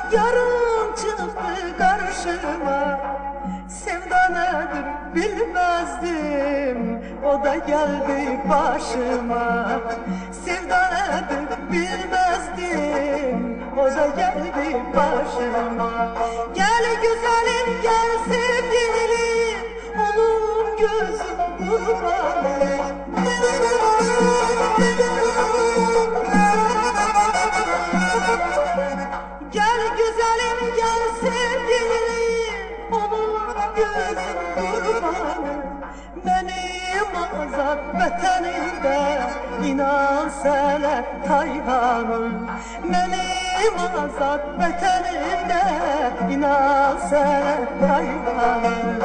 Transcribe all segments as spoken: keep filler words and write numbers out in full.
yarım çıktı karşıma. Sevda nedir bilmezdim, o da geldi başıma. Sevda nedir bilmezdim, o da geldi başıma. Gel güzelim gel sevgilim, onun gözüm kurbanım. Gel güzelim gel sevgilim, onun gözüm kurbanım. Benim azat betenimde, inan sana Tayhanım. Benim azat betenimde, inan sana Tayhanım.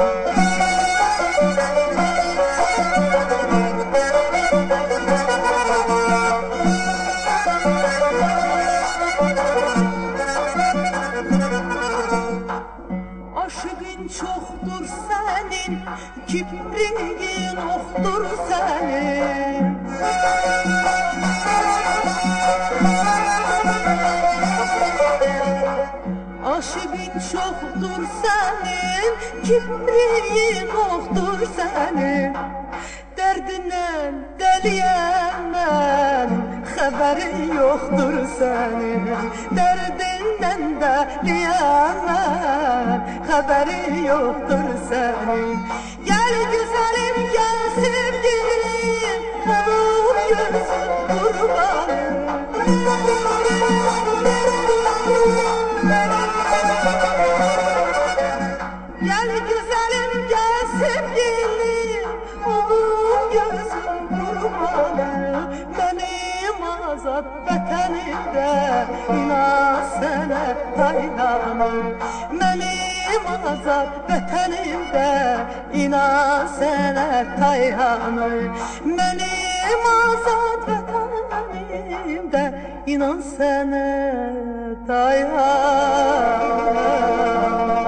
Aşkın çoktur senin, kibriğin oktur senin. Aşkın çoktur senin, kibriğin oktur senin. Derdinden deliyem ben, haberin yoktur senin. Derdinden deliyem ben, haberin yoktur senin. Gel güzelim gel sevgilim, onun gözüm kurbanım. Gel güzelim gel sevgilim, onun gözüm kurbanım. Benim azat betenimde, inan sana Tayhanım. Benim azat betenimde, inan sana Tayhanım. Benim azat betenimde, inan sana Tayhanım.